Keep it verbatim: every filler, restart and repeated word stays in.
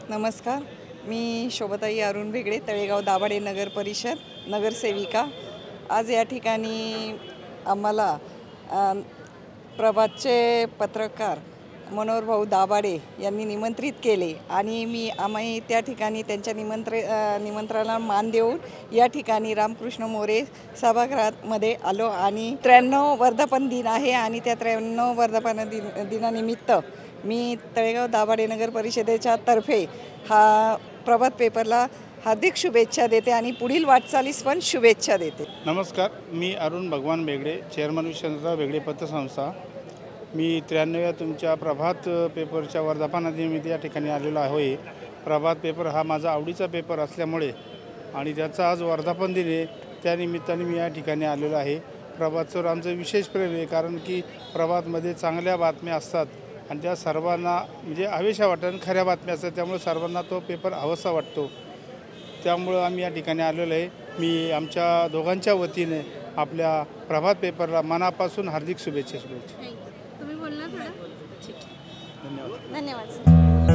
नमस्कार, मी शोभाताई अरुण भेगडे, तळेगाव दाभाडे नगर परिषद नगरसेविका। आज या ठिकाणी आम्हाला प्रभातचे पत्रकार मनोहर भाऊ दाभाडे यांनी निमंत्रित केले आणि मी आम्ही त्या ठिकाणी त्यांच्या निमंत्र निमंत्रणाला मान देऊन या ठिकाणी रामकृष्ण मोरे सभागृहामध्ये आलो आणि त्र्याण्णव वर्धापन दिन आहे आणि त्या त्र्याण्णव वर्धापन दिन दिनानिमित्त मी तळेगाव दाभाडे नगर परिषदेच्या तर्फे हा प्रभात पेपरला हार्दिक शुभेच्छा देते आणि पुढील वाटचालीस पण शुभेच्छा देते। नमस्कार, मी अरुण भगवान भेगडे, चेअरमन विश्वनाथराव भेगडे पतसंस्था। मी त्र्याण्णव्या तुमच्या प्रभात पेपरच्या वर्धापनानिमित्त या ठिकाणी आलेलो आहे। प्रभात पेपर हा माझा आवडीचा पेपर असल्यामुळे आणि त्याचा आज वर्धापन दिन आहे, त्यानिमित्ताने मी या ठिकाणी आलेलो आहे। प्रभातवर आमचं विशेष प्रेम आहे, कारण की प्रभातमध्ये चांगल्या बातम्या असतात आणि त्या सर्वांना म्हणजे हवेशा वाटतं, खऱ्या बातम्या असतात, त्यामुळे सर्वांना तो पेपर हवासा वाटतो। त्यामुळे आम्ही या ठिकाणी आलेलो आहे। मी आमच्या दोघांच्या वतीने आपल्या प्रभात पेपरला मनापासून हार्दिक शुभेच्छा शुभेच्छा तुम्ही बोलला थोडं? धन्यवाद धन्यवाद।